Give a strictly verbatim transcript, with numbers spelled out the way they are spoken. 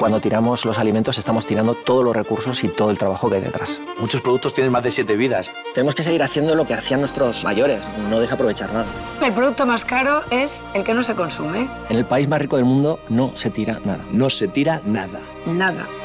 Cuando tiramos los alimentos estamos tirando todos los recursos y todo el trabajo que hay detrás. Muchos productos tienen más de siete vidas. Tenemos que seguir haciendo lo que hacían nuestros mayores, no desaprovechar nada. El producto más caro es el que no se consume. En el país más rico del mundo no se tira nada. No se tira nada. Nada.